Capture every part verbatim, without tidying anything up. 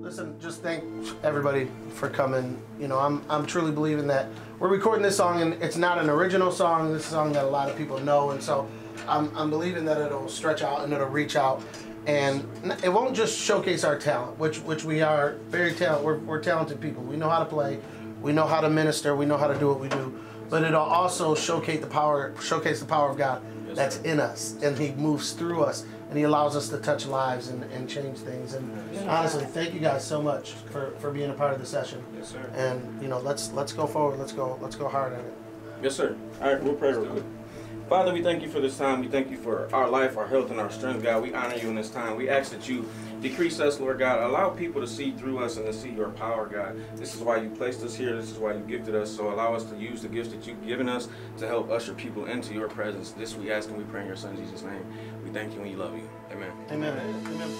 listen, just thank everybody for coming. You know, I'm I'm truly believing that we're recording this song, and it's not an original song. This is a song that a lot of people know, and so I'm I'm believing that it'll stretch out and it'll reach out, and it won't just showcase our talent, which which we are very talented. We're we're talented people. We know how to play, we know how to minister, we know how to do what we do. But it'll also showcase the power, showcase the power of God yes, that's sir. in us, and He moves through us, and He allows us to touch lives and, and change things. And yes, honestly, thank you guys so much for, for being a part of the session. Yes, sir. And you know, let's let's go forward. Let's go let's go hard at it. Yes, sir. All right, we'll pray real quick. Father, we thank you for this time. We thank you for our life, our health, and our strength, God. We honor you in this time. We ask that you decrease us, Lord God. Allow people to see through us and to see your power, God. This is why you placed us here. This is why you gifted us. So allow us to use the gifts that you've given us to help usher people into your presence. This we ask and we pray in your Son, Jesus' name. We thank you and we love you. Amen. Amen. Amen.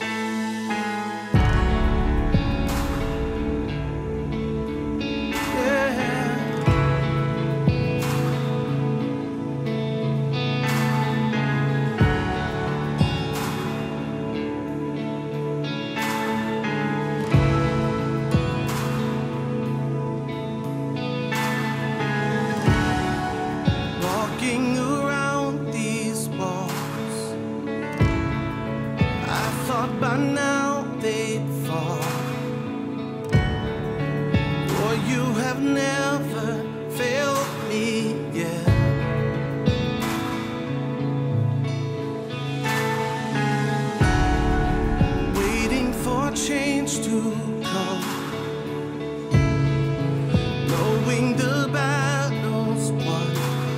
Yeah. By now they'd fall, for you have never failed me yet. Waiting for change to come, knowing the battle's won,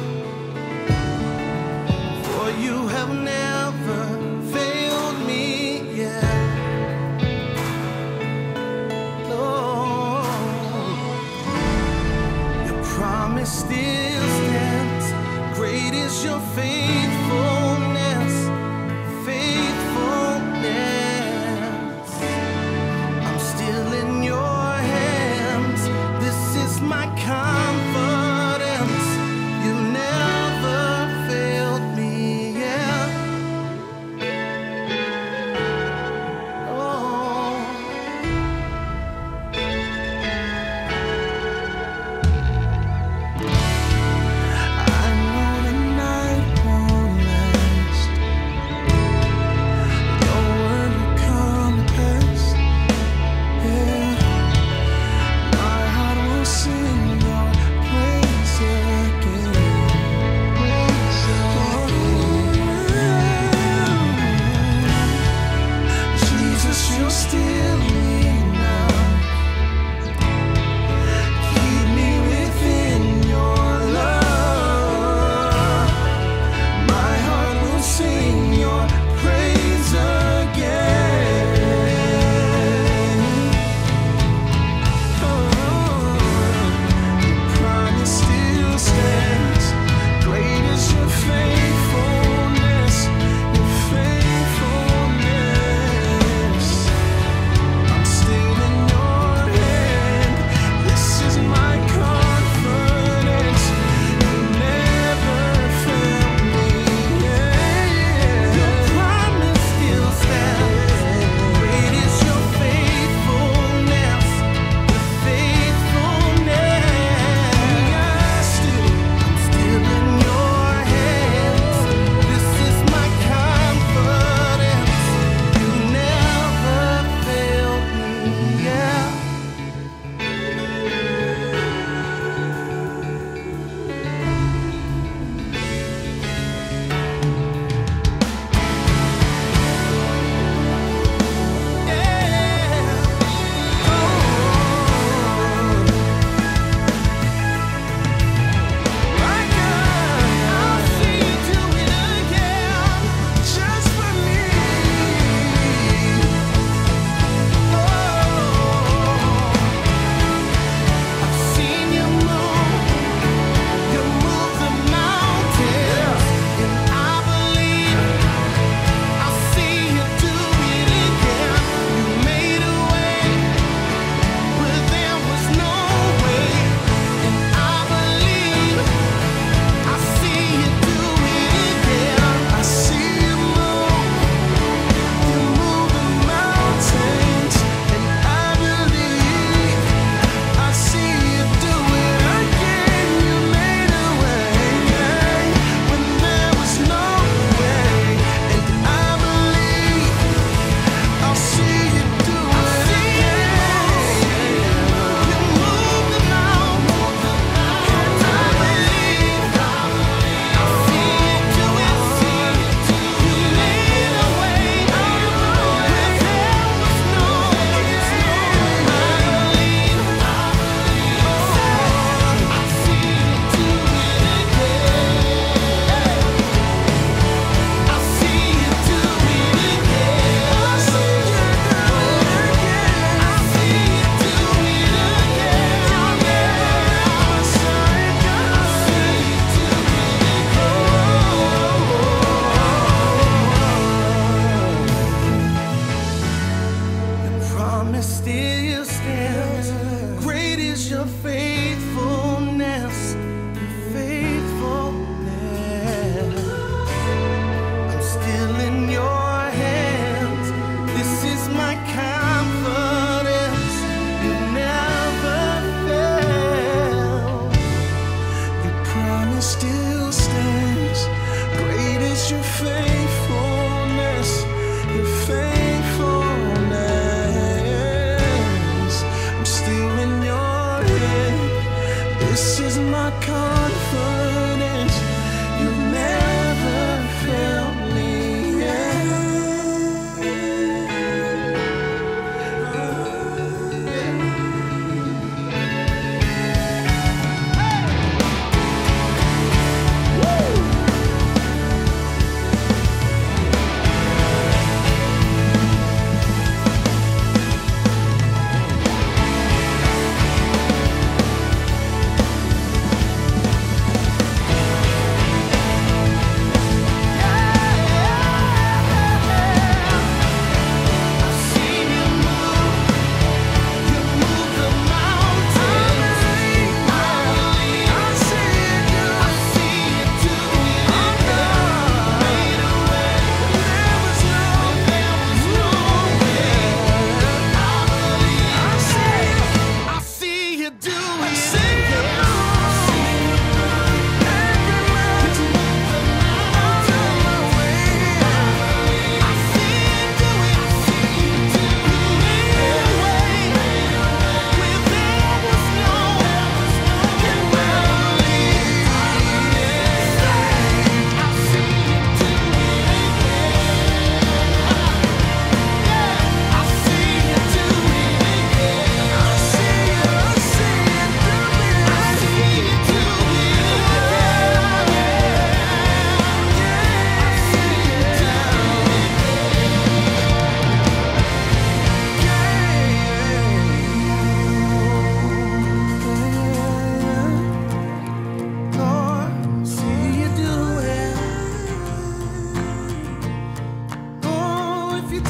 for you have never failed me.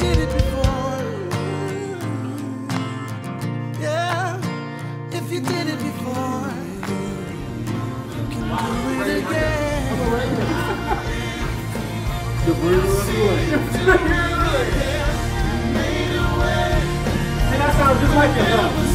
did it before, yeah, if you did it before, you can do it again. The bird was good. Made a way. See, that sounds just like it, though.